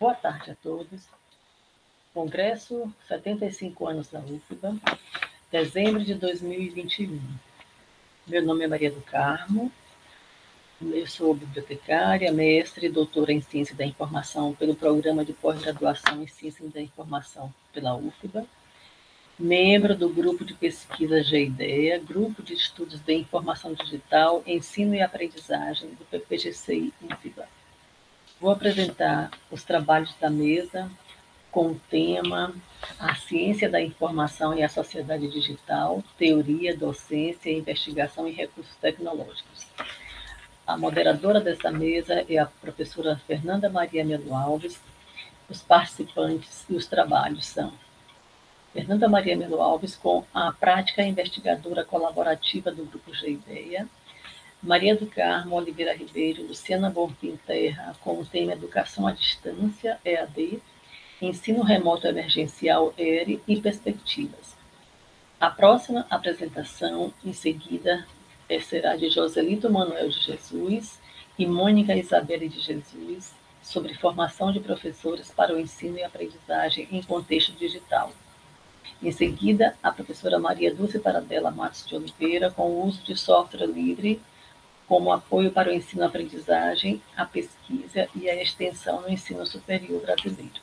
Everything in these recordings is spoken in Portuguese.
Boa tarde a todos. Congresso 75 anos da UFBA, dezembro de 2021. Meu nome é Maria do Carmo, eu sou bibliotecária, mestre e doutora em Ciência da Informação pelo Programa de Pós-Graduação em Ciência da Informação pela UFBA, membro do Grupo de Pesquisa GEIDEA, Grupo de Estudos de Informação Digital, Ensino e Aprendizagem do PPGCI UFBA. Vou apresentar os trabalhos da mesa com o tema A Ciência da Informação e a Sociedade Digital, Teoria, Docência, Investigação e Recursos Tecnológicos. A moderadora dessa mesa é a professora Fernanda Maria Melo Alves. Os participantes e os trabalhos são Fernanda Maria Melo Alves, com a prática investigadora colaborativa do Grupo GEIDEA, Maria do Carmo Oliveira Ribeiro, Luciana Bonfim Terra, com o tema Educação à Distância, EAD, Ensino Remoto Emergencial, ERE e Perspectivas. A próxima apresentação, em seguida, será de Joselito Manuel de Jesus e Mônica Isabelle de Jesus, sobre formação de professores para o ensino e aprendizagem em contexto digital. Em seguida, a professora Maria Dulce Paradela Matos de Oliveira, com o uso de software livre como apoio para o ensino e aprendizagem, a pesquisa e a extensão no ensino superior brasileiro.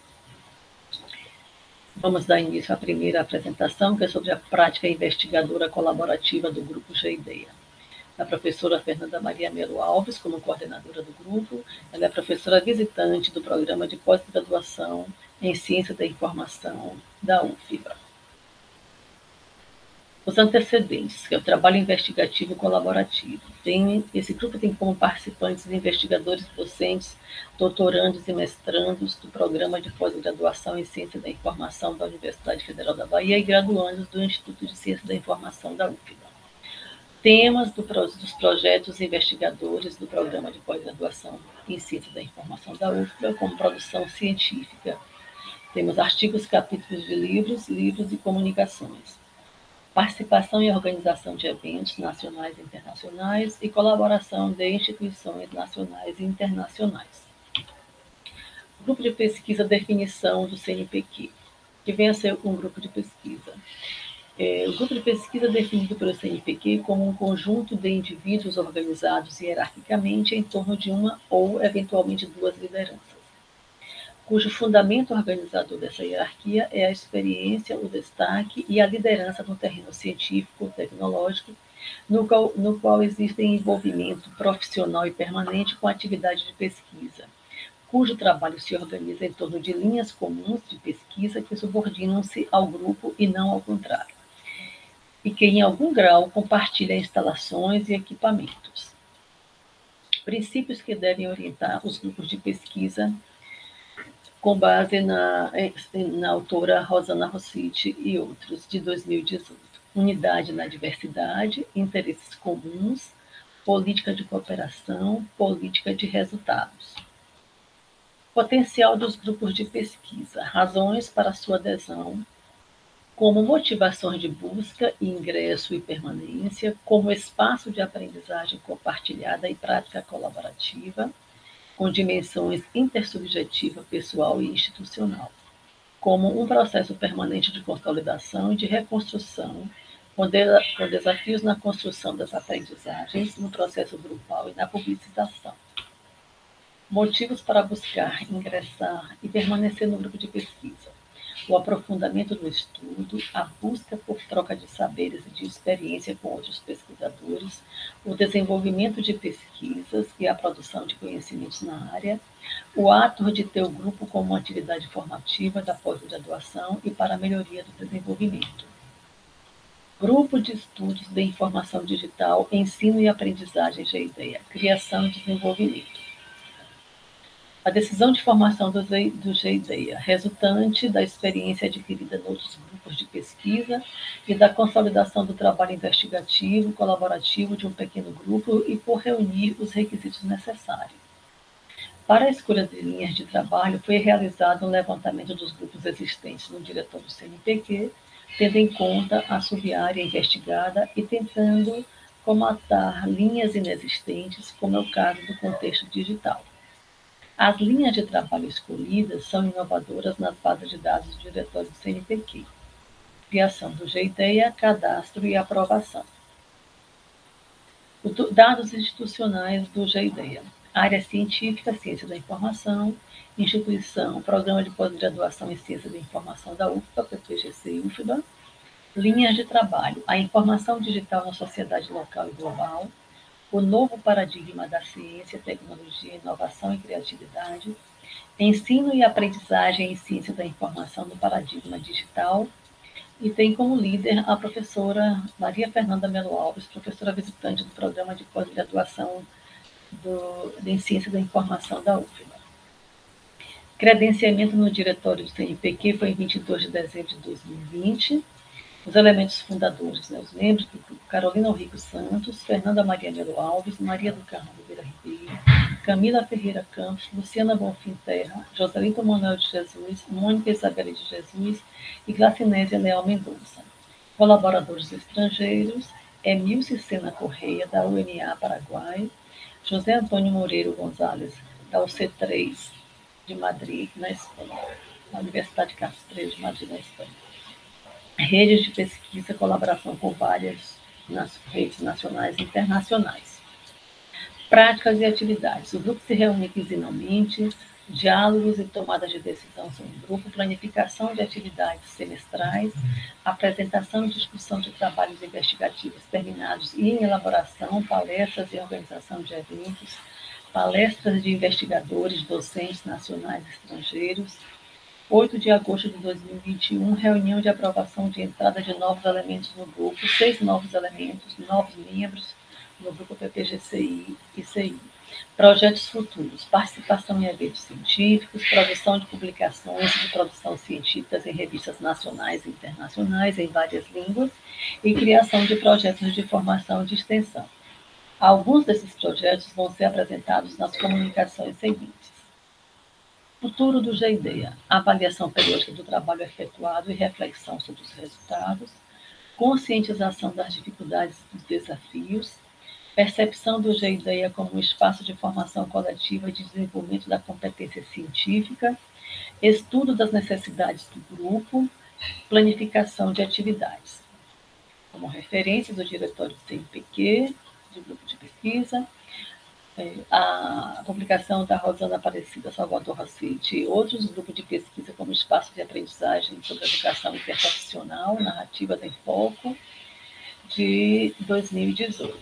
Vamos dar início à primeira apresentação, que é sobre a prática investigadora colaborativa do Grupo GEIDEA. A professora Fernanda Maria Melo Alves, como coordenadora do grupo, ela é professora visitante do Programa de Pós-Graduação em Ciência da Informação da UFBA. Os antecedentes, que é o trabalho investigativo colaborativo. Esse grupo tem como participantes investigadores, docentes, doutorandos e mestrandos do Programa de Pós-Graduação em Ciência da Informação da Universidade Federal da Bahia e graduandos do Instituto de Ciência da Informação da UFBA. Temas dos projetos investigadores do Programa de Pós-Graduação em Ciência da Informação da UFBA, como produção científica. Temos artigos, capítulos de livros e comunicações. Participação e organização de eventos nacionais e internacionais e colaboração de instituições nacionais e internacionais. Grupo de pesquisa, definição do CNPq, que vem a ser um grupo de pesquisa. O grupo de pesquisa é definido pelo CNPq como um conjunto de indivíduos organizados hierarquicamente em torno de uma ou, eventualmente, duas lideranças, cujo fundamento organizador dessa hierarquia é a experiência, o destaque e a liderança no terreno científico, tecnológico, no qual existe envolvimento profissional e permanente com a atividade de pesquisa, cujo trabalho se organiza em torno de linhas comuns de pesquisa que subordinam-se ao grupo e não ao contrário, e que, em algum grau, compartilha instalações e equipamentos. Princípios que devem orientar os grupos de pesquisa com base na autora Rosana Rossiti e outros, de 2018. Unidade na diversidade, interesses comuns, política de cooperação, política de resultados. Potencial dos grupos de pesquisa, razões para sua adesão, como motivações de busca, ingresso e permanência, como espaço de aprendizagem compartilhada e prática colaborativa, com dimensões intersubjetiva, pessoal e institucional, como um processo permanente de consolidação e de reconstrução, com desafios na construção das aprendizagens, no processo grupal e na publicização. Motivos para buscar, ingressar e permanecer no grupo de pesquisa. O aprofundamento do estudo, a busca por troca de saberes e de experiência com outros pesquisadores, o desenvolvimento de pesquisas e a produção de conhecimentos na área, o ato de ter o grupo como uma atividade formativa da pós-graduação e para a melhoria do desenvolvimento. Grupo de Estudos de Informação Digital, Ensino e Aprendizagem GEIDEA, Criação e Desenvolvimento. A decisão de formação do GEIDEA, resultante da experiência adquirida em outros grupos de pesquisa e da consolidação do trabalho investigativo, colaborativo de um pequeno grupo e por reunir os requisitos necessários. Para a escolha de linhas de trabalho, foi realizado um levantamento dos grupos existentes no diretório do CNPq, tendo em conta a sub-área investigada e tentando comatar linhas inexistentes, como é o caso do contexto digital. As linhas de trabalho escolhidas são inovadoras nas bases de dados do diretório do CNPq. Criação do GIDEA, cadastro e aprovação. Dados institucionais do GIDEA. Área científica, ciência da informação. Instituição, programa de pós-graduação em ciência da informação da UFBA, PPGC e UFBA. Linhas de trabalho. A informação digital na sociedade local e global. O novo paradigma da ciência, tecnologia, inovação e criatividade. Ensino e aprendizagem em ciência da informação no paradigma digital. E tem como líder a professora Maria Fernanda Melo Alves, professora visitante do programa de pós-graduação em ciência da informação da UFBA. Credenciamento no diretório do CNPq foi em 22 de dezembro de 2020. Os elementos fundadores, os membros do grupo: Carolina Rico Santos, Fernanda Maria Melo Alves, Maria do Carmo Oliveira Ribeiro, Camila Ferreira Campos, Luciana Bonfim Terra, Joselito Manuel de Jesus, Mônica Isabela de Jesus e Glacinésia Leal Mendonça. Colaboradores estrangeiros: Emilce Sena Correia, da UNA Paraguai, José Antônio Moreiro Gonzalez, da UC3 de Madrid, na Espanha, na Universidade Carlos III de Madrid, na Espanha. Redes de pesquisa, colaboração com várias redes nacionais e internacionais. Práticas e atividades. O grupo se reúne quinzenalmente, diálogos e tomadas de decisão são em grupo, planificação de atividades semestrais, apresentação e discussão de trabalhos investigativos terminados e em elaboração, palestras e organização de eventos, palestras de investigadores, docentes nacionais e estrangeiros. 8 de agosto de 2021, reunião de aprovação de entrada de novos elementos no grupo, 6 novos elementos, novos membros no grupo PPGCI e CI. Projetos futuros: participação em eventos científicos, produção de publicações de produção científicas em revistas nacionais e internacionais em várias línguas e criação de projetos de formação e de extensão. Alguns desses projetos vão ser apresentados nas comunicações seguintes. Futuro do GIDEA: avaliação periódica do trabalho efetuado e reflexão sobre os resultados, conscientização das dificuldades e dos desafios, percepção do GIDEA como um espaço de formação coletiva e de desenvolvimento da competência científica, estudo das necessidades do grupo, planificação de atividades. Como referência do diretório do CNPq, do grupo de pesquisa, a publicação da Rosana Aparecida Salvador Racite e outros grupos de pesquisa como Espaço de Aprendizagem sobre Educação Interprofissional, Narrativas em Foco, de 2018.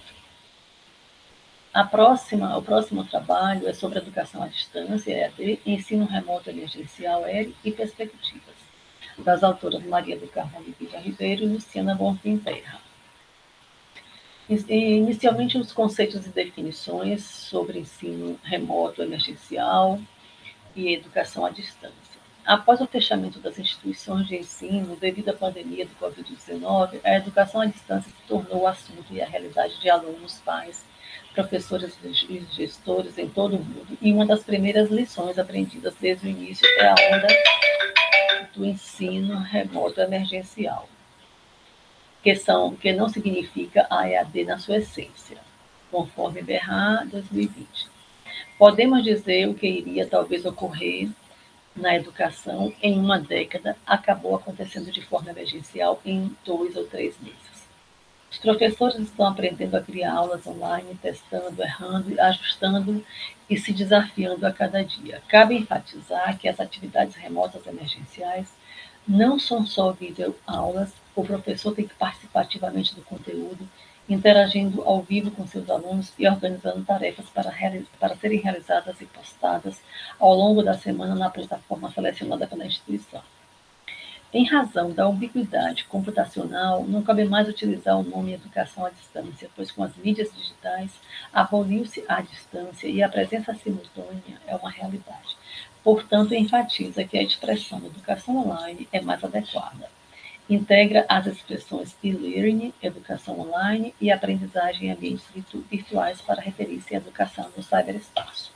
O próximo trabalho é sobre educação à distância, EAD, ensino remoto emergencial, ERE, e perspectivas, das autoras Maria do Carmo Oliveira Ribeiro e Luciana Bonfim Terra. Inicialmente, os conceitos e definições sobre ensino remoto emergencial e educação à distância. Após o fechamento das instituições de ensino devido à pandemia do Covid-19, a educação à distância se tornou o assunto e a realidade de alunos, pais, professores e gestores em todo o mundo. E uma das primeiras lições aprendidas desde o início é a onda do ensino remoto emergencial, que não significa a EAD na sua essência, conforme Berra 2020. Podemos dizer o que iria talvez ocorrer na educação em uma década, acabou acontecendo de forma emergencial em 2 ou 3 meses. Os professores estão aprendendo a criar aulas online, testando, errando, ajustando e se desafiando a cada dia. Cabe enfatizar que as atividades remotas emergenciais não são só videoaulas. O professor tem que participar ativamente do conteúdo, interagindo ao vivo com seus alunos e organizando tarefas para serem realizadas e postadas ao longo da semana na plataforma selecionada pela instituição. Em razão da ubiquidade computacional, não cabe mais utilizar o nome educação à distância, pois com as mídias digitais, aboliu-se a distância e a presença simultânea é uma realidade. Portanto, enfatiza que a expressão educação online é mais adequada. Integra as expressões e-learning, educação online, e aprendizagem em ambientes virtuais para referir-se à educação no ciberespaço.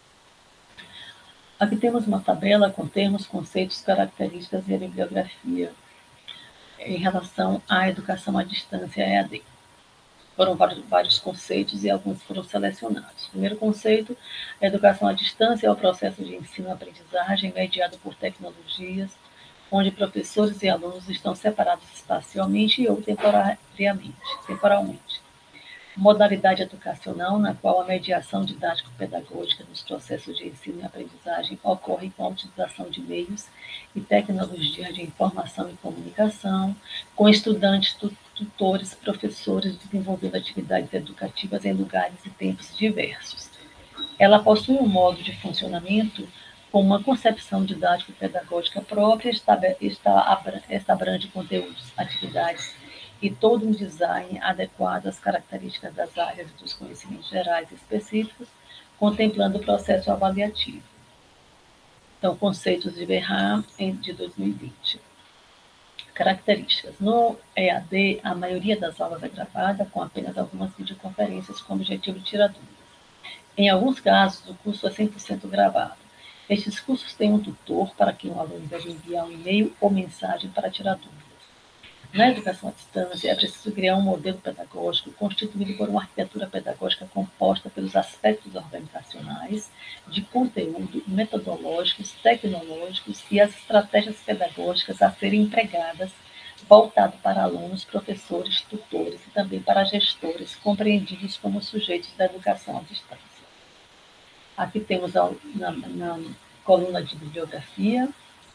Aqui temos uma tabela com termos, conceitos, características e a bibliografia em relação à educação à distância EAD. Foram vários conceitos e alguns foram selecionados. O primeiro conceito, a educação à distância é o processo de ensino-aprendizagem mediado por tecnologias, onde professores e alunos estão separados espacialmente ou temporalmente. Modalidade educacional na qual a mediação didático-pedagógica nos processos de ensino e aprendizagem ocorre com a utilização de meios e tecnologias de informação e comunicação, com estudantes, tutores, professores desenvolvendo atividades educativas em lugares e tempos diversos. Ela possui um modo de funcionamento com uma concepção didático-pedagógica própria, esta abrange conteúdos, atividades e todo um design adequado às características das áreas dos conhecimentos gerais e específicos, contemplando o processo avaliativo. Então, conceitos de Berra de 2020. Características. No EAD, a maioria das aulas é gravada com apenas algumas videoconferências com o objetivo de tirar dúvidas. Em alguns casos, o curso é 100% gravado. Estes cursos têm um tutor para quem o aluno deve enviar um e-mail ou mensagem para tirar dúvidas. Na educação à distância, é preciso criar um modelo pedagógico constituído por uma arquitetura pedagógica composta pelos aspectos organizacionais, de conteúdo, metodológicos, tecnológicos e as estratégias pedagógicas a serem empregadas, voltado para alunos, professores, tutores e também para gestores, compreendidos como sujeitos da educação à distância. Aqui temos na coluna de bibliografia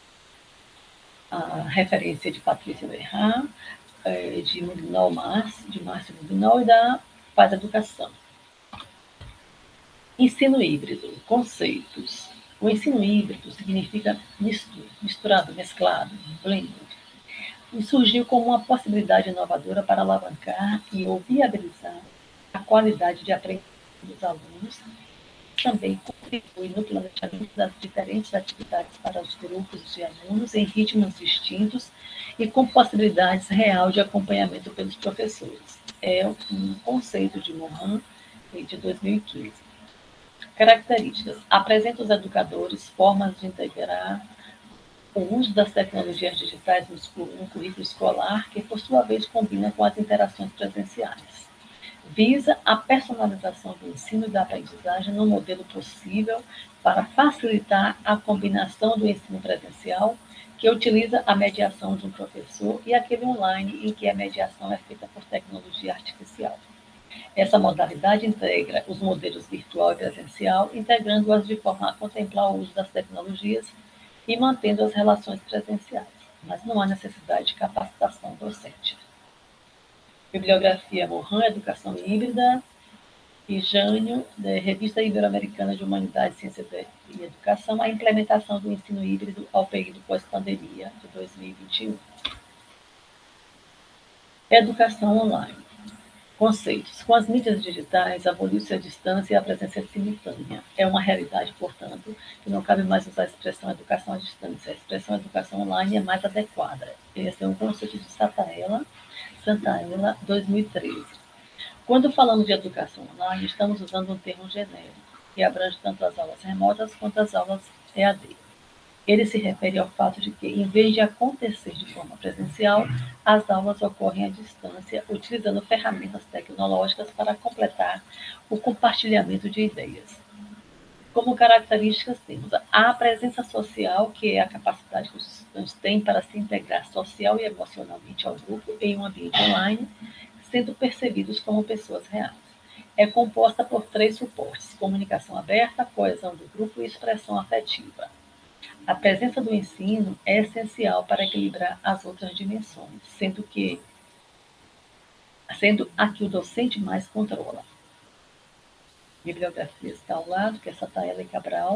a referência de Patrícia Berra, de Márcio Mudinol e da Paz Educação. Ensino híbrido, conceitos. O ensino híbrido significa misturado, mesclado, blend. E surgiu como uma possibilidade inovadora para alavancar e ou viabilizar a qualidade de aprendizagem dos alunos, também contribui no planejamento das diferentes atividades para os grupos de alunos em ritmos distintos e com possibilidades real de acompanhamento pelos professores. É um conceito de Morin, de 2015. Características. Apresenta aos educadores formas de integrar o uso das tecnologias digitais no currículo escolar, que, por sua vez, combina com as interações presenciais. Visa a personalização do ensino e da aprendizagem no modelo possível para facilitar a combinação do ensino presencial, que utiliza a mediação de um professor, e aquele online, em que a mediação é feita por tecnologia artificial. Essa modalidade integra os modelos virtual e presencial, integrando-as de forma a contemplar o uso das tecnologias e mantendo as relações presenciais, mas não há necessidade de capacitação docente. Bibliografia Morin, Educação Híbrida, e Jânio, Revista Ibero-Americana de Humanidades, Ciência e Educação, a implementação do ensino híbrido ao período pós-pandemia de 2021. Educação online. Conceitos. Com as mídias digitais, aboliu-se a distância e a presença simultânea. É uma realidade, portanto, que não cabe mais usar a expressão educação à distância. A expressão educação online é mais adequada. Esse é um conceito de Santaella, 2013. Quando falamos de educação online, estamos usando um termo genérico, que abrange tanto as aulas remotas quanto as aulas EAD. Ele se refere ao fato de que, em vez de acontecer de forma presencial, as aulas ocorrem à distância, utilizando ferramentas tecnológicas para completar o compartilhamento de ideias. Como características, temos a presença social, que é a capacidade que os estudantes têm para se integrar social e emocionalmente ao grupo em um ambiente online, sendo percebidos como pessoas reais. É composta por 3 suportes: comunicação aberta, coesão do grupo e expressão afetiva. A presença do ensino é essencial para equilibrar as outras dimensões, sendo a que o docente mais controla. Bibliografia está ao lado, que é Santaella e Cabral.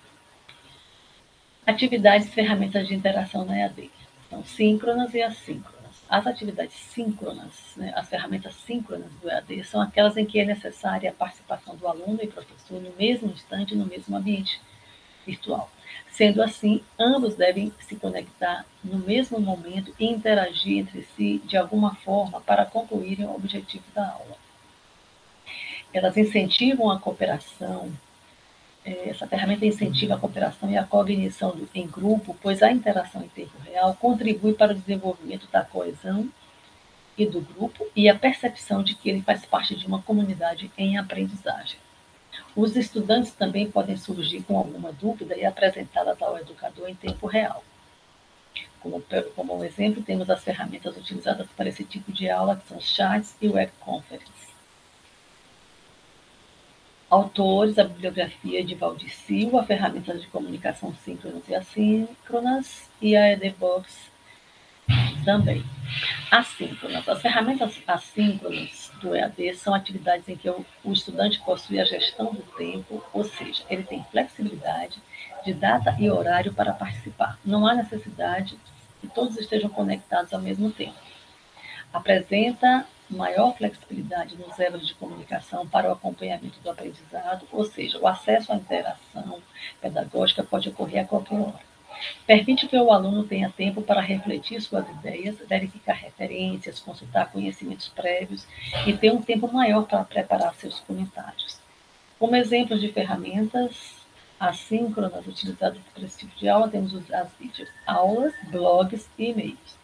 Atividades e ferramentas de interação na EAD. São síncronas e assíncronas. As atividades síncronas, as ferramentas síncronas do EAD, são aquelas em que é necessária a participação do aluno e professor no mesmo instante, no mesmo ambiente virtual. Sendo assim, ambos devem se conectar no mesmo momento e interagir entre si de alguma forma para concluírem o objetivo da aula. Elas incentivam a cooperação. Essa ferramenta incentiva a cooperação e a cognição em grupo, pois a interação em tempo real contribui para o desenvolvimento da coesão e do grupo e a percepção de que ele faz parte de uma comunidade em aprendizagem. Os estudantes também podem surgir com alguma dúvida e apresentá-las ao educador em tempo real. Como um exemplo, temos as ferramentas utilizadas para esse tipo de aula, que são os chats e web conference. Autores, a bibliografia de Valdir Silva, ferramentas de comunicação síncronas e assíncronas, e a EDBox também. Assíncronas. As ferramentas assíncronas do EAD são atividades em que o estudante possui a gestão do tempo, ou seja, ele tem flexibilidade de data e horário para participar. Não há necessidade que todos estejam conectados ao mesmo tempo. Apresenta maior flexibilidade nos elos de comunicação para o acompanhamento do aprendizado, ou seja, o acesso à interação pedagógica pode ocorrer a qualquer hora. Permite que o aluno tenha tempo para refletir suas ideias, verificar referências, consultar conhecimentos prévios e ter um tempo maior para preparar seus comentários. Como exemplos de ferramentas assíncronas utilizadas para esse tipo de aula, temos as videoaulas, blogs e e-mails.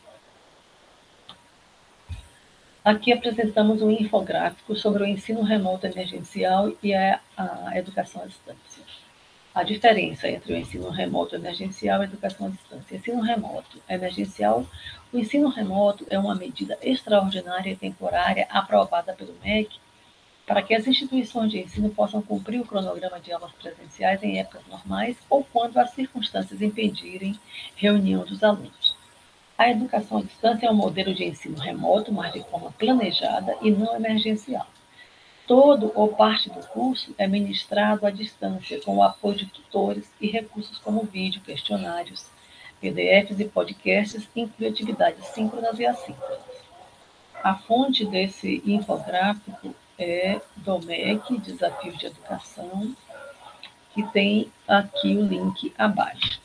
Aqui apresentamos um infográfico sobre o ensino remoto emergencial e a educação à distância. A diferença entre o ensino remoto emergencial e a educação à distância. Ensino remoto emergencial. O ensino remoto é uma medida extraordinária e temporária aprovada pelo MEC para que as instituições de ensino possam cumprir o cronograma de aulas presenciais em épocas normais ou quando as circunstâncias impedirem reunião dos alunos. A educação à distância é um modelo de ensino remoto, mas de forma planejada e não emergencial. Todo ou parte do curso é ministrado à distância, com o apoio de tutores e recursos como vídeo, questionários, PDFs e podcasts, inclui atividades síncronas e assíncronas. A fonte desse infográfico é do MEC, Desafios de Educação, que tem aqui o link abaixo.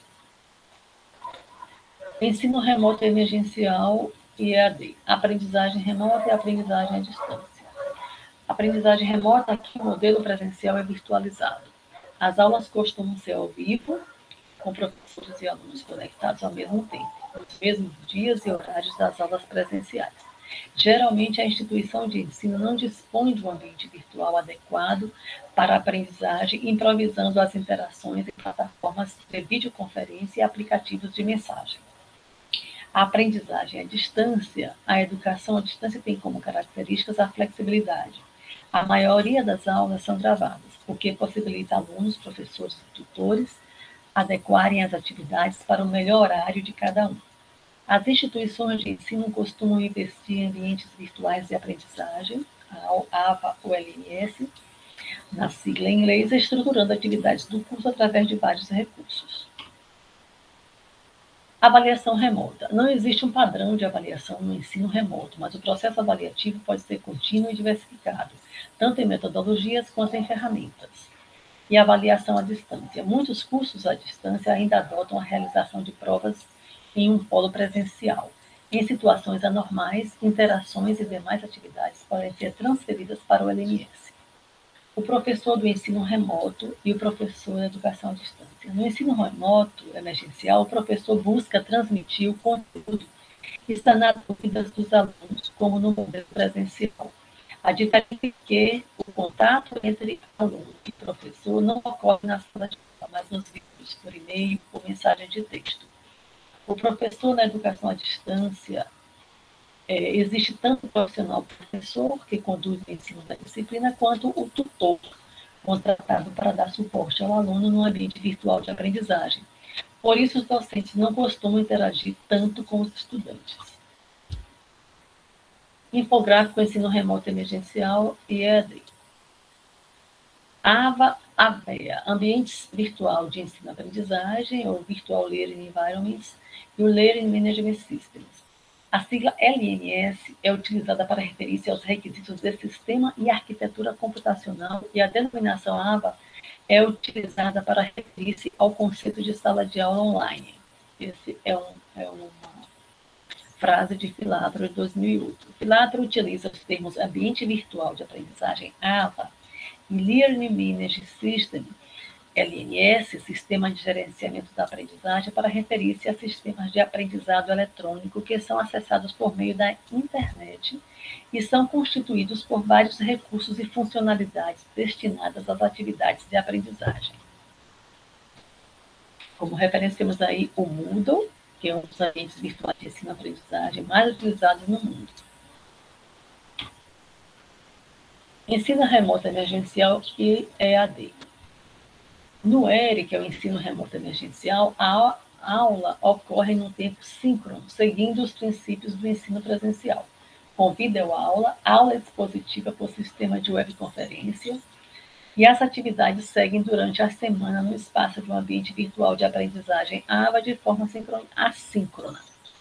Ensino remoto emergencial e EAD. Aprendizagem remota e aprendizagem à distância. Aprendizagem remota, aqui o modelo presencial é virtualizado. As aulas costumam ser ao vivo, com professores e alunos conectados ao mesmo tempo, nos mesmos dias e horários das aulas presenciais. Geralmente, a instituição de ensino não dispõe de um ambiente virtual adequado para a aprendizagem, improvisando as interações em plataformas de videoconferência e aplicativos de mensagem. A aprendizagem à distância, a educação à distância tem como características a flexibilidade. A maioria das aulas são gravadas, o que possibilita alunos, professores e tutores adequarem as atividades para o melhor horário de cada um. As instituições de ensino costumam investir em ambientes virtuais de aprendizagem, a AVA-ULMS, na sigla em inglês, estruturando atividades do curso através de vários recursos. Avaliação remota. Não existe um padrão de avaliação no ensino remoto, mas o processo avaliativo pode ser contínuo e diversificado, tanto em metodologias quanto em ferramentas. E avaliação à distância. Muitos cursos à distância ainda adotam a realização de provas em um polo presencial. Em situações anormais, interações e demais atividades podem ser transferidas para o LMS. O professor do ensino remoto e o professor da educação à distância. No ensino remoto emergencial, o professor busca transmitir o conteúdo que está nas dúvidas dos alunos, como no modelo presencial. A diferença é que o contato entre aluno e professor não ocorre na sala de aula, mas nos vídeos, por e-mail ou mensagem de texto. O professor na educação à distância, existe tanto o profissional professor, que conduz o ensino da disciplina, quanto o tutor, contratado para dar suporte ao aluno no ambiente virtual de aprendizagem. Por isso, os docentes não costumam interagir tanto com os estudantes. Infográfico Ensino Remoto Emergencial e EAD. AVA-AVEA, Ambientes Virtual de Ensino-Aprendizagem, ou Virtual Learning Environments, e o Learning Management Systems. A sigla LMS é utilizada para referir-se aos requisitos de sistema e arquitetura computacional, e a denominação AVA é utilizada para referir-se ao conceito de sala de aula online. Esse é uma frase de Filatro, de 2008. Filatro utiliza os termos ambiente virtual de aprendizagem, AVA, e Learning Management System LMS, Sistema de Gerenciamento da Aprendizagem, para referir-se a sistemas de aprendizado eletrônico que são acessados por meio da internet e são constituídos por vários recursos e funcionalidades destinadas às atividades de aprendizagem. Como referência, temos aí o Moodle, que é um dos ambientes virtuais de ensino-aprendizagem mais utilizados no mundo. Ensino remoto emergencial e EAD. No ERE, que é o ensino remoto emergencial, a aula ocorre num tempo síncrono, seguindo os princípios do ensino presencial, com videoaula, aula expositiva por sistema de webconferência, e as atividades seguem durante a semana no espaço de um ambiente virtual de aprendizagem AVA de forma assíncrona.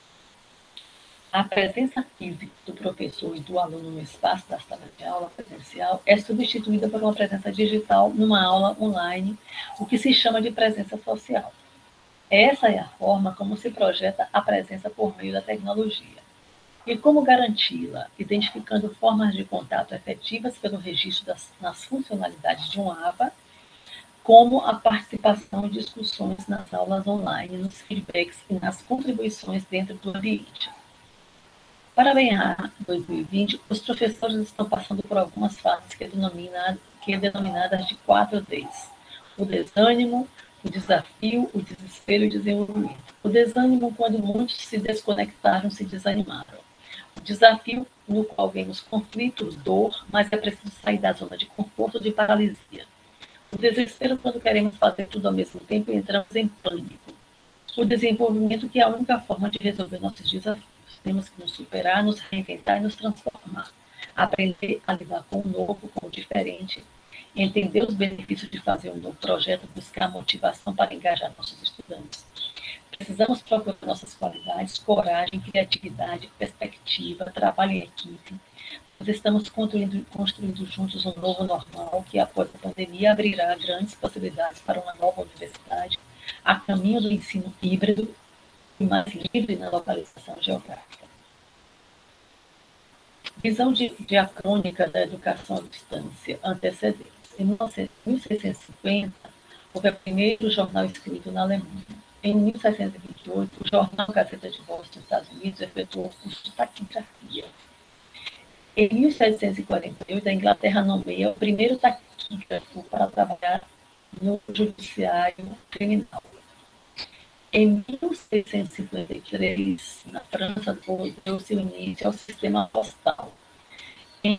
A presença física do professor e do aluno no espaço da sala de aula presencial é substituída por uma presença digital numa aula online, o que se chama de presença social. Essa é a forma como se projeta a presença por meio da tecnologia. E como garanti-la? Identificando formas de contato efetivas pelo registro nas funcionalidades de um AVA, como a participação em discussões nas aulas online, nos feedbacks e nas contribuições dentro do ambiente. Para bem 2020, os professores estão passando por algumas fases que é denominadas de 4Ds. O desânimo, o desafio, o desespero e o desenvolvimento. O desânimo, quando muitos se desconectaram, se desanimaram. O desafio, no qual vemos conflitos, dor, mas é preciso sair da zona de conforto, de paralisia. O desespero, quando queremos fazer tudo ao mesmo tempo e entramos em pânico. O desenvolvimento, que é a única forma de resolver nossos desafios. Temos que nos superar, nos reinventar e nos transformar. Aprender a lidar com o novo, com o diferente, entender os benefícios de fazer um novo projeto, buscar motivação para engajar nossos estudantes. Precisamos procurar nossas qualidades, coragem, criatividade, perspectiva, trabalho em equipe. Nós estamos construindo juntos um novo normal que, após a pandemia, abrirá grandes possibilidades para uma nova universidade, a caminho do ensino híbrido e mais livre na localização geográfica. Visão diacrônica da educação à distância, antecedentes. Em 1650, houve o primeiro jornal escrito na Alemanha. Em 1728, o jornal Gazeta de Boston, Estados Unidos, efetuou o curso de taquigrafia. Em 1748, a Inglaterra nomeia o primeiro taquígrafo para trabalhar no judiciário criminal. Em 1653, na França, deu-se início ao sistema postal. Em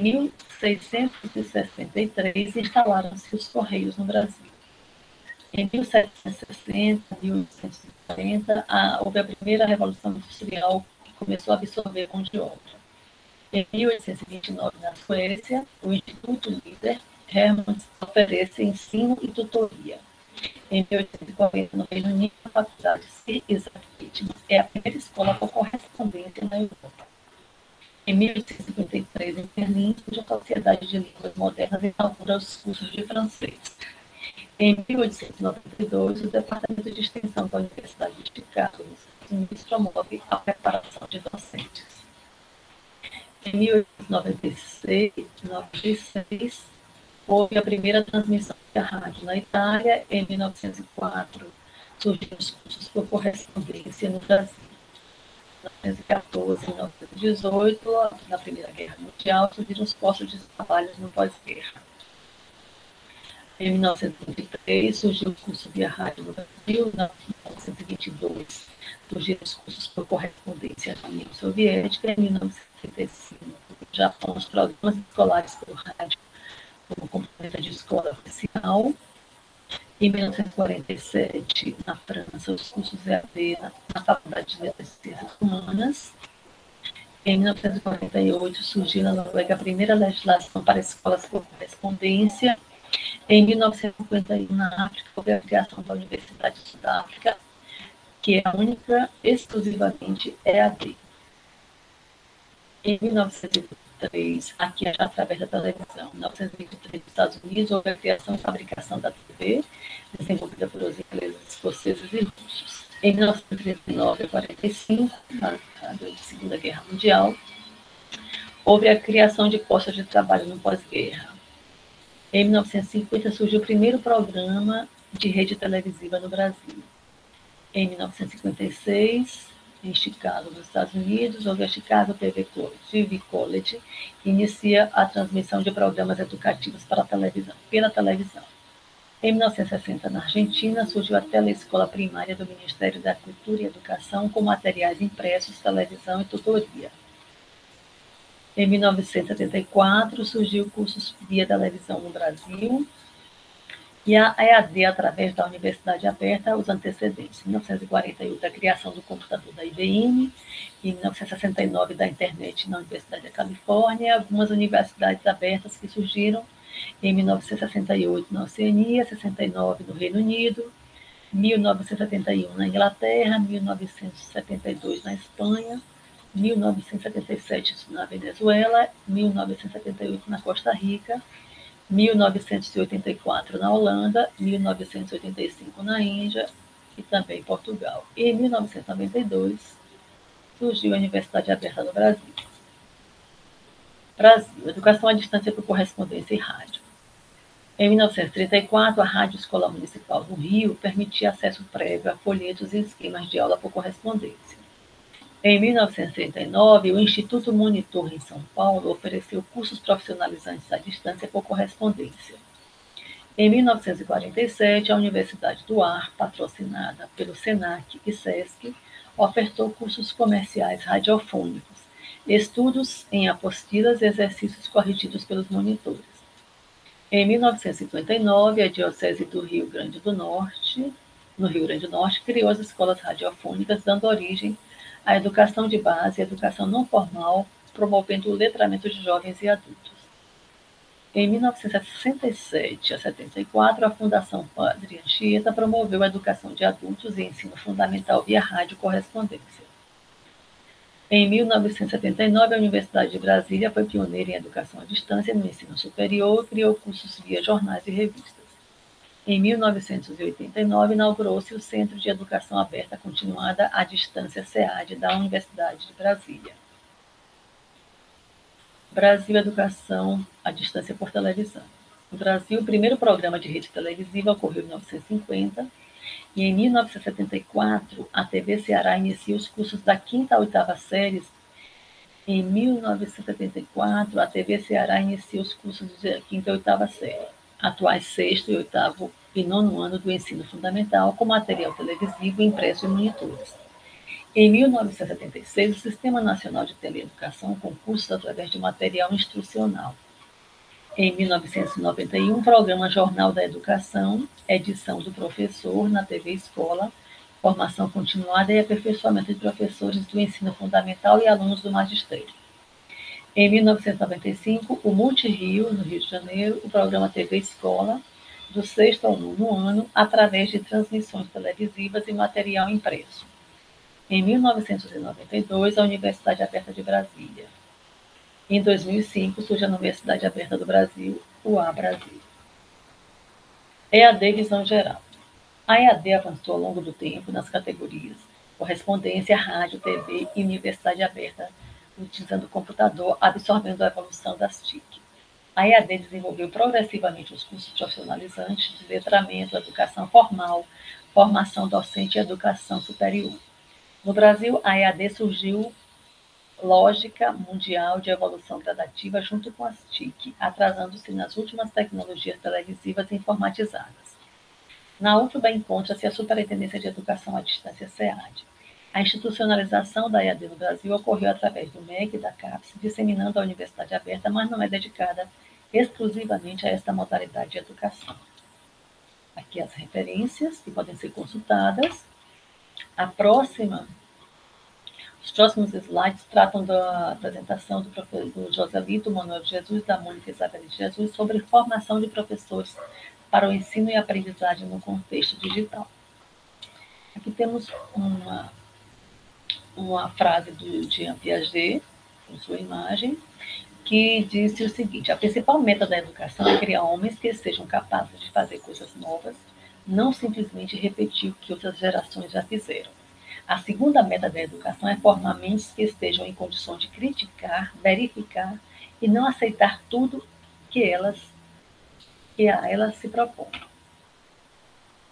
1663, instalaram-se os Correios no Brasil. Em 1760, 1840, houve a primeira Revolução Industrial, que começou a absorver mão de obra. Em 1829, na Suécia, o Instituto Líder Hermann oferece ensino e tutoria. Em 1840, no Reino Unido, a Faculdade Sir Isaac Pitman é a primeira escola por correspondência na Europa. Em 1853, em Berlim, a Sociedade de Línguas Modernas inaugura os cursos de francês. Em 1892, o Departamento de Extensão da Universidade de Chicago, nos Estados Unidos, promove a preparação de docentes. Em 1896, houve a primeira transmissão da rádio na Itália. Em 1904, surgiram os cursos por correspondência no Brasil. Em 1914 e 1918, na Primeira Guerra Mundial, surgiram os postos de trabalho no pós-guerra. Em 1923, surgiu o curso via rádio no Brasil. Em 1922, surgiram os cursos por correspondência na União Soviética. Em 1935, no Japão, os programas escolares por rádio como componente de escola oficial. Em 1947, na França, os cursos EAD na Faculdade de Letras e Ciências Humanas. Em 1948, surgiu na Noruega a primeira legislação para escolas por correspondência. Em 1951, na África, houve a criação da Universidade de Sudáfrica, que é a única exclusivamente EAD. Em 1923, aqui já através da televisão, em 1923, nos Estados Unidos, houve a criação e fabricação da TV, desenvolvida por os ingleses, escoceses e russos. Em 1939 a 1945, na Segunda Guerra Mundial, houve a criação de postos de trabalho no pós-guerra. Em 1950, surgiu o primeiro programa de rede televisiva no Brasil. Em 1956, em Chicago, nos Estados Unidos, houve a Chicago TV College, que inicia a transmissão de programas educativos pela televisão. Em 1960, na Argentina, surgiu a Telescola Primária do Ministério da Cultura e Educação, com materiais impressos, televisão e tutoria. Em 1974, surgiu cursos via televisão no Brasil, e a EAD, através da Universidade Aberta, os antecedentes. Em 1948, a criação do computador da IBM, em 1969, da internet na Universidade da Califórnia, algumas universidades abertas que surgiram em 1968 na Oceania, 69 no Reino Unido, 1971 na Inglaterra, 1972 na Espanha, 1977 na Venezuela, 1978 na Costa Rica, 1984 na Holanda, 1985 na Índia e também em Portugal. E em 1992 surgiu a Universidade Aberta do Brasil. Brasil, educação à distância por correspondência e rádio. Em 1934, a Rádio Escola Municipal do Rio permitia acesso prévio a folhetos e esquemas de aula por correspondência. Em 1939, o Instituto Monitor, em São Paulo, ofereceu cursos profissionalizantes à distância por correspondência. Em 1947, a Universidade do Ar, patrocinada pelo SENAC e SESC, ofertou cursos comerciais radiofônicos, estudos em apostilas e exercícios corrigidos pelos monitores. Em 1959, a Diocese do Rio Grande do Norte, no Rio Grande do Norte, criou as escolas radiofônicas, dando origem à educação de base e educação não formal, promovendo o letramento de jovens e adultos. Em 1967 a 74, a Fundação Padre Anchieta promoveu a educação de adultos e ensino fundamental via rádio correspondência. Em 1979, a Universidade de Brasília foi pioneira em educação à distância no ensino superior e criou cursos via jornais e revistas. Em 1989, inaugurou-se o Centro de Educação Aberta Continuada à Distância SEAD da Universidade de Brasília. Brasil Educação à Distância por Televisão. No Brasil, o primeiro programa de rede televisiva ocorreu em 1950 e em 1974 a TV Ceará inicia os cursos da 5ª à 8ª séries. Em 1974 a TV Ceará inicia os cursos de 5ª e 8ª série, atuais 6º e 8º e 9º ano do ensino fundamental, com material televisivo, impresso e monitores. Em 1976, o Sistema Nacional de Teleeducação, com cursos através de material instrucional. Em 1991, o programa Jornal da Educação, edição do professor na TV Escola, formação continuada e aperfeiçoamento de professores do ensino fundamental e alunos do magistério. Em 1995, o Multirio, no Rio de Janeiro, o programa TV Escola, do 6º ao 9º ano, através de transmissões televisivas e material impresso. Em 1992, a Universidade Aberta de Brasília. Em 2005, surge a Universidade Aberta do Brasil, UA Brasil. EAD Visão Geral. A EAD avançou ao longo do tempo nas categorias correspondência, rádio, TV e Universidade Aberta, utilizando o computador, absorvendo a evolução das TIC. A EAD desenvolveu progressivamente os cursos profissionalizantes de letramento, educação formal, formação docente e educação superior. No Brasil, a EAD surgiu lógica mundial de evolução gradativa junto com as TIC, atrasando-se nas últimas tecnologias televisivas e informatizadas. Na UFBA encontra-se a Superintendência de Educação à Distância SEAD. A institucionalização da EAD no Brasil ocorreu através do MEC e da CAPES, disseminando a Universidade Aberta, mas não é dedicada exclusivamente a esta modalidade de educação. Aqui as referências que podem ser consultadas. Os próximos slides tratam da apresentação do Joselito Manuel de Jesus, da Mônica Isabel de Jesus, sobre formação de professores para o ensino e aprendizagem no contexto digital. Aqui temos uma frase do Jean Piaget, com sua imagem, que disse o seguinte: a principal meta da educação é criar homens que sejam capazes de fazer coisas novas, não simplesmente repetir o que outras gerações já fizeram. A segunda meta da educação é formar mentes que estejam em condições de criticar, verificar e não aceitar tudo que a elas se propõem.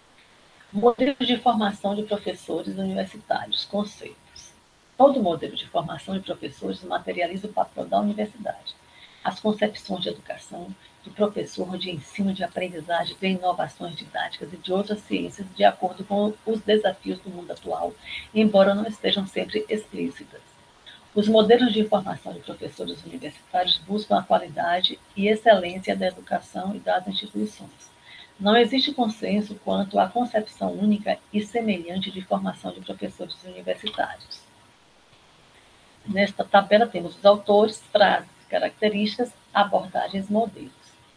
Modelos de formação de professores universitários, conceitos. Todo modelo de formação de professores materializa o papel da universidade. As concepções de educação, de professor, de ensino, de aprendizagem, de inovações didáticas e de outras ciências, de acordo com os desafios do mundo atual, embora não estejam sempre explícitas. Os modelos de formação de professores universitários buscam a qualidade e excelência da educação e das instituições. Não existe consenso quanto à concepção única e semelhante de formação de professores universitários. Nesta tabela temos os autores, frases, características, abordagens, modelos.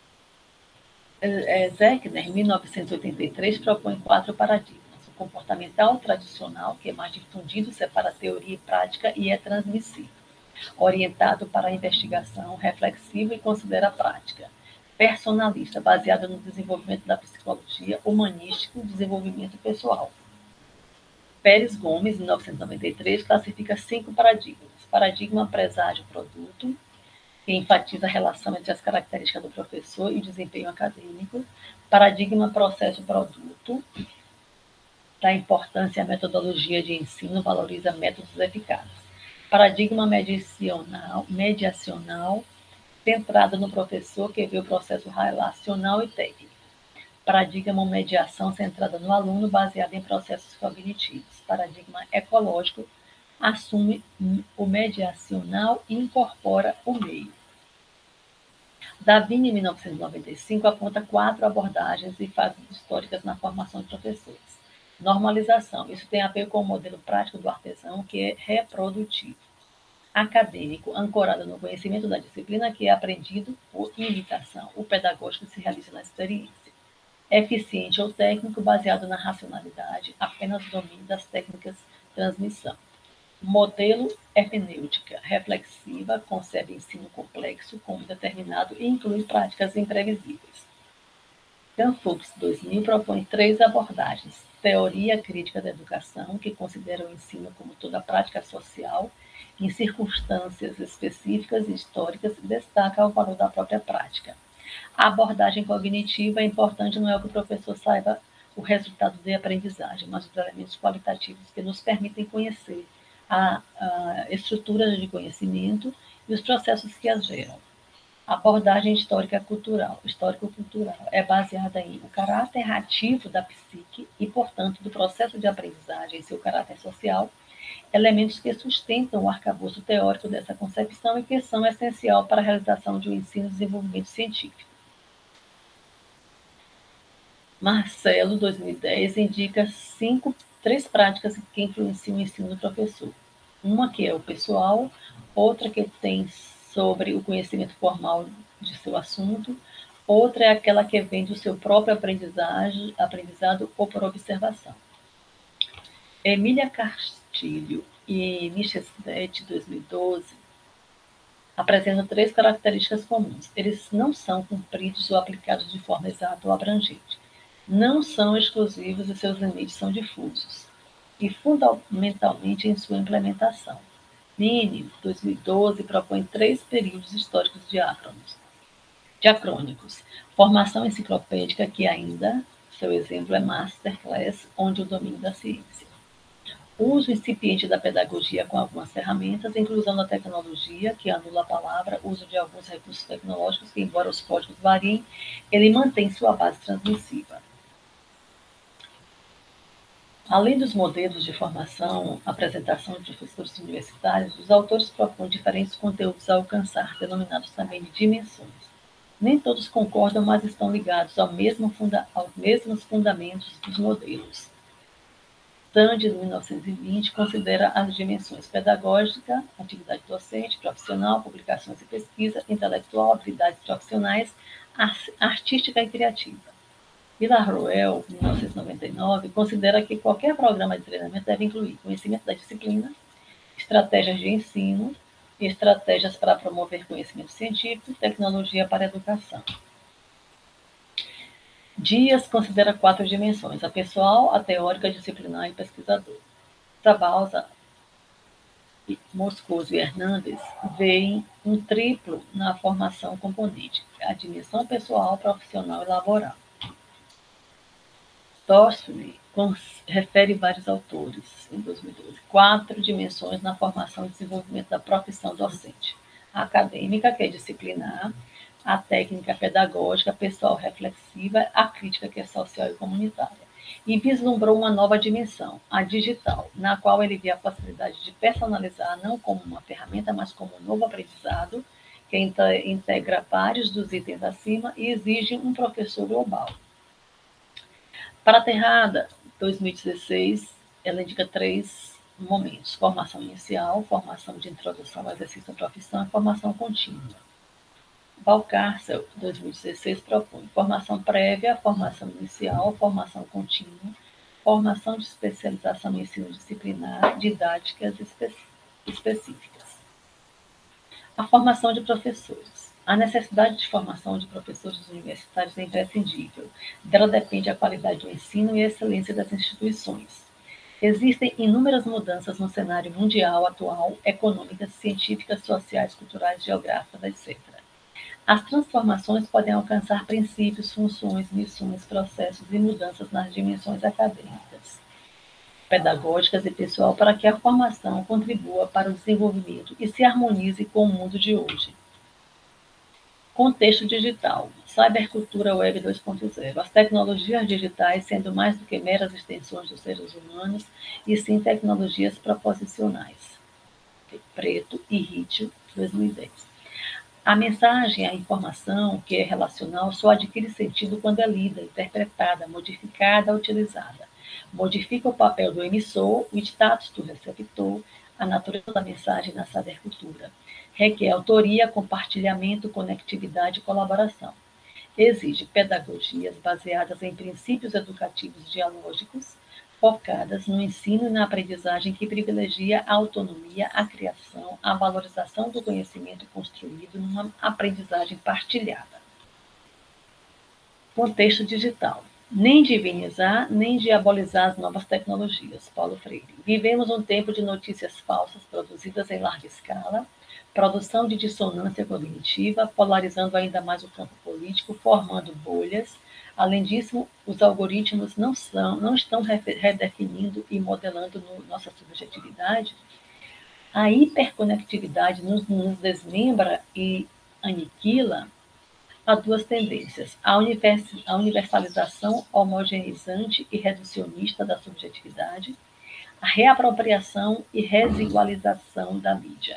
Zechner, em 1983, propõe 4 paradigmas. O comportamental tradicional, que é mais difundido, separa teoria e prática e é transmissível. Orientado para a investigação, reflexivo e considera a prática. Personalista, baseado no desenvolvimento da psicologia, humanístico e desenvolvimento pessoal. Pérez Gomes, em 1993, classifica 5 paradigmas. Paradigma presságio-produto, que enfatiza a relação entre as características do professor e o desempenho acadêmico. Paradigma processo-produto, da importância à metodologia de ensino, valoriza métodos eficazes. Paradigma mediacional, centrado no professor, que vê o processo relacional e técnico. Paradigma mediação, centrada no aluno, baseada em processos cognitivos. Paradigma ecológico, assume o mediacional e incorpora o meio. Davini, em 1995, aponta 4 abordagens e fases históricas na formação de professores. Normalização. Isso tem a ver com o modelo prático do artesão, que é reprodutivo. Acadêmico, ancorado no conhecimento da disciplina, que é aprendido por imitação. O pedagógico se realiza na experiência. Eficiente ou técnico, baseado na racionalidade, apenas domínio das técnicas de transmissão. Modelo hermenêutica, reflexiva, concebe ensino complexo, como determinado e inclui práticas imprevisíveis. Canfux, 2000, propõe 3 abordagens. Teoria crítica da educação, que considera o ensino como toda prática social, em circunstâncias específicas e históricas, e destaca o valor da própria prática. A abordagem cognitiva é importante, não é o que o professor saiba o resultado de aprendizagem, mas os elementos qualitativos que nos permitem conhecer a estrutura de conhecimento e os processos que as geram. A abordagem histórico-cultural é baseada em o caráter ativo da psique e, portanto, do processo de aprendizagem e seu caráter social, elementos que sustentam o arcabouço teórico dessa concepção e que são essencial para a realização de um ensino e desenvolvimento científico. Marcelo, 2010, indica 3 práticas que influenciam o ensino do professor. Uma que é o pessoal, outra que tem sobre o conhecimento formal de seu assunto, outra é aquela que vem do seu próprio aprendizado ou por observação. Emília Castilho e Michel-Stet, 2012, apresentam 3 características comuns. Eles não são cumpridos ou aplicados de forma exata ou abrangente. Não são exclusivos e seus limites são difusos. E, fundamentalmente, em sua implementação. Mini, 2012, propõe 3 períodos históricos diacrônicos. Formação enciclopédica, que ainda, seu exemplo é Masterclass, onde o domínio da ciência. Uso incipiente da pedagogia com algumas ferramentas, inclusão da tecnologia, que anula a palavra, uso de alguns recursos tecnológicos que, embora os códigos variem, ele mantém sua base transmissiva. Além dos modelos de formação, apresentação de professores universitários, os autores propõem diferentes conteúdos a alcançar, denominados também de dimensões. Nem todos concordam, mas estão ligados aos mesmos fundamentos dos modelos. Tandy, de 1920, considera as dimensões pedagógica, atividade docente, profissional, publicações e pesquisa, intelectual, habilidades profissionais, artística e criativa. Villarroel, 1999, considera que qualquer programa de treinamento deve incluir conhecimento da disciplina, estratégias de ensino, estratégias para promover conhecimento científico e tecnologia para a educação. Dias considera 4 dimensões: a pessoal, a teórica, a disciplinar e pesquisador. Tabalsa, Moscoso e Hernandes veem um triplo na formação componente: a dimensão pessoal, profissional e laboral. Torsby refere vários autores, em 2012. 4 dimensões na formação e desenvolvimento da profissão docente. A acadêmica, que é disciplinar, a técnica pedagógica, pessoal reflexiva, a crítica, que é social e comunitária. E vislumbrou uma nova dimensão, a digital, na qual ele via a possibilidade de personalizar não como uma ferramenta, mas como um novo aprendizado, que integra vários dos itens acima e exige um professor global. Para a Terrada, 2016, ela indica 3 momentos: formação inicial, formação de introdução ao exercício da profissão e formação contínua. Valcárcel, 2016, propõe formação prévia, formação inicial, formação contínua, formação de especialização em ensino disciplinar, didáticas específicas. A formação de professores. A necessidade de formação de professores universitários é imprescindível. Dela depende a qualidade do ensino e a excelência das instituições. Existem inúmeras mudanças no cenário mundial atual, econômicas, científicas, sociais, culturais, geográficas, etc. As transformações podem alcançar princípios, funções, missões, processos e mudanças nas dimensões acadêmicas, pedagógicas e pessoal para que a formação contribua para o desenvolvimento e se harmonize com o mundo de hoje. Contexto digital, cybercultura web 2.0. As tecnologias digitais sendo mais do que meras extensões dos seres humanos, e sim tecnologias proposicionais. Preto e Ritchie, 2010. A mensagem, a informação, que é relacional, só adquire sentido quando é lida, interpretada, modificada, utilizada. Modifica o papel do emissor, o status do receptor, a natureza da mensagem na cybercultura. Requer autoria, compartilhamento, conectividade e colaboração. Exige pedagogias baseadas em princípios educativos dialógicos, focadas no ensino e na aprendizagem que privilegia a autonomia, a criação, a valorização do conhecimento construído numa aprendizagem partilhada. Contexto digital. Nem divinizar, nem diabolizar as novas tecnologias. Paulo Freire. Vivemos um tempo de notícias falsas produzidas em larga escala, produção de dissonância cognitiva, polarizando ainda mais o campo político, formando bolhas. Além disso, os algoritmos não estão redefinindo e modelando nossa subjetividade. A hiperconectividade nos desmembra e aniquila. Há 2 tendências: a universalização homogeneizante e reducionista da subjetividade, a reapropriação e resigualização da mídia.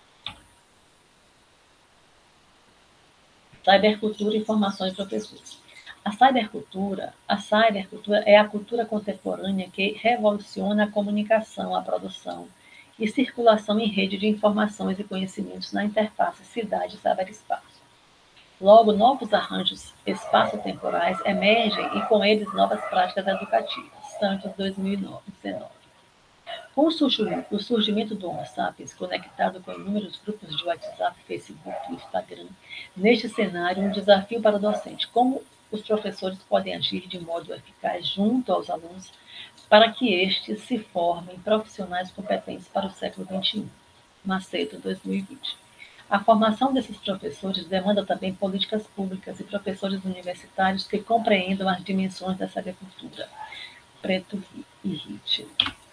Cybercultura, informação e professores. A cybercultura é a cultura contemporânea que revoluciona a comunicação, a produção e circulação em rede de informações e conhecimentos na interface cidade-cyberespaço. Logo, novos arranjos espaço-temporais emergem e, com eles, novas práticas educativas. Santos, 2019. Com o surgimento do Homo sapiens, conectado com inúmeros grupos de WhatsApp, Facebook e Instagram, neste cenário, um desafio para o docente: como os professores podem agir de modo eficaz junto aos alunos para que estes se formem profissionais competentes para o século XXI. Macedo, 2020. A formação desses professores demanda também políticas públicas e professores universitários que compreendam as dimensões dessa agricultura. Preto e Ritchie.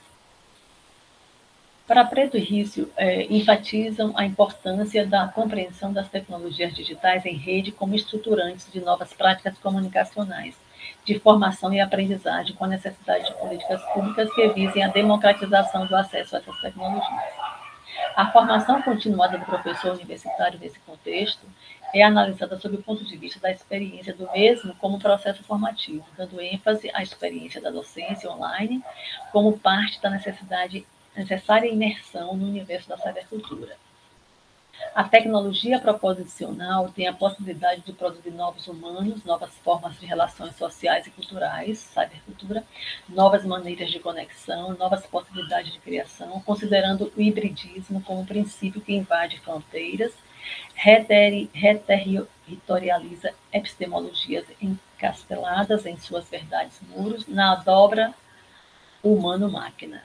Para Preto e Ritchie, enfatizam a importância da compreensão das tecnologias digitais em rede como estruturantes de novas práticas comunicacionais, de formação e aprendizagem, com a necessidade de políticas públicas que visem a democratização do acesso a essas tecnologias. A formação continuada do professor universitário nesse contexto é analisada sob o ponto de vista da experiência do mesmo como processo formativo, dando ênfase à experiência da docência online como parte da necessária imersão no universo da cybercultura. A tecnologia proposicional tem a possibilidade de produzir novos humanos, novas formas de relações sociais e culturais, cybercultura, novas maneiras de conexão, novas possibilidades de criação, considerando o hibridismo como um princípio que invade fronteiras, reterritorializa epistemologias encasteladas em suas verdades muros, na dobra humano-máquina.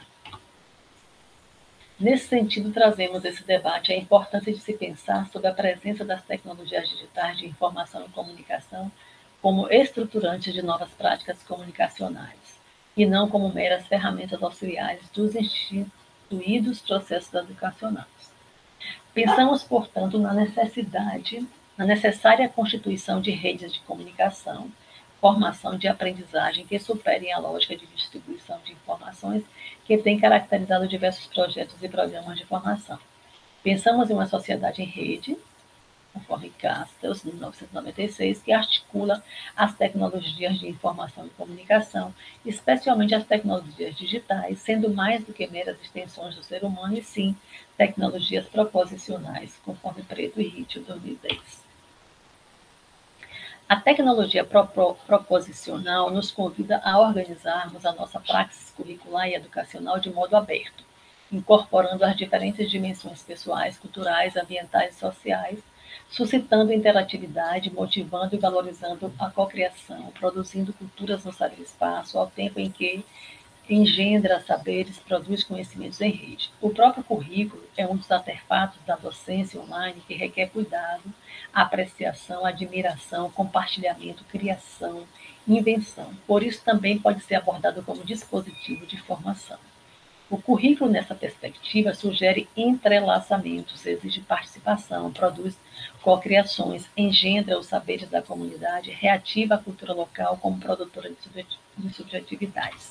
Nesse sentido, trazemos esse debate a importância de se pensar sobre a presença das tecnologias digitais de informação e comunicação como estruturantes de novas práticas comunicacionais. e não como meras ferramentas auxiliares dos instituídos processos educacionais. Pensamos, portanto, na necessária constituição de redes de comunicação, formação de aprendizagem que superem a lógica de distribuição de informações que tem caracterizado diversos projetos e programas de formação. Pensamos em uma sociedade em rede, conforme Castells, de 1996, que articula as tecnologias de informação e comunicação, especialmente as tecnologias digitais, sendo mais do que meras extensões do ser humano, e sim tecnologias proposicionais, conforme Preto e Ritchie, 2010. A tecnologia proposicional nos convida a organizarmos a nossa praxis curricular e educacional de modo aberto, incorporando as diferentes dimensões pessoais, culturais, ambientais e sociais, suscitando interatividade, motivando e valorizando a cocriação, produzindo culturas no cyberespaço, ao tempo em que engendra saberes, produz conhecimentos em rede. O próprio currículo é um dos artefatos da docência online que requer cuidado, apreciação, admiração, compartilhamento, criação, invenção. Por isso também pode ser abordado como dispositivo de formação. O currículo, nessa perspectiva, sugere entrelaçamentos, exige participação, produz cocriações, engendra os saberes da comunidade, reativa a cultura local como produtora de subjetividades.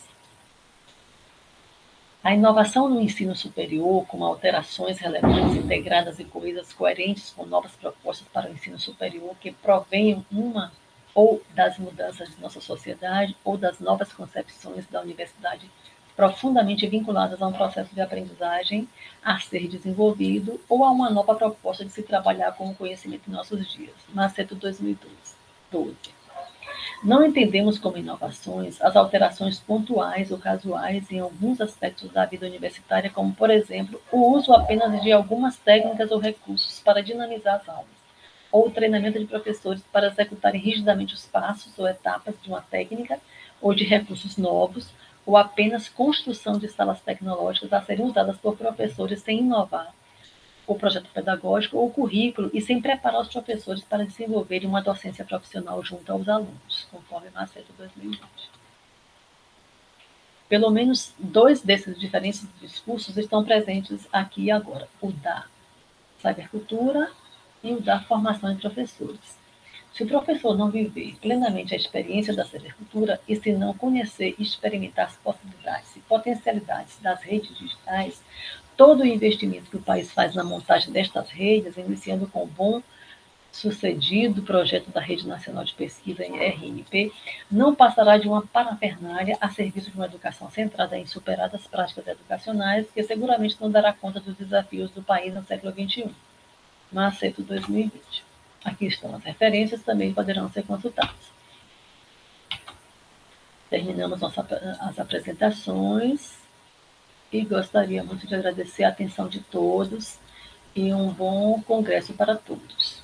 A inovação no ensino superior, com alterações relevantes, integradas e coerentes com novas propostas para o ensino superior que provenham ou das mudanças de nossa sociedade ou das novas concepções da universidade profundamente vinculadas a um processo de aprendizagem a ser desenvolvido ou a uma nova proposta de se trabalhar com o conhecimento em nossos dias. Macedo, 2012. Não entendemos como inovações as alterações pontuais ou casuais em alguns aspectos da vida universitária, como, por exemplo, o uso apenas de algumas técnicas ou recursos para dinamizar as aulas, ou o treinamento de professores para executarem rigidamente os passos ou etapas de uma técnica ou de recursos novos, ou apenas construção de salas tecnológicas a serem usadas por professores sem inovar o projeto pedagógico ou o currículo e sem preparar os professores para desenvolverem uma docência profissional junto aos alunos, conforme Macedo, 2020. Pelo menos 2 desses diferentes discursos estão presentes aqui e agora, o da cybercultura e o da formação de professores. Se o professor não viver plenamente a experiência da cybercultura e se não conhecer e experimentar as possibilidades e potencialidades das redes digitais, todo o investimento que o país faz na montagem destas redes, iniciando com o bom-sucedido projeto da Rede Nacional de Pesquisa, RNP, não passará de uma parafernália a serviço de uma educação centrada em superadas práticas educacionais, que seguramente não dará conta dos desafios do país no século XXI. Macedo, 2020. Aqui estão as referências, também poderão ser consultadas. Terminamos as apresentações e gostaria muito de agradecer a atenção de todos e um bom congresso para todos.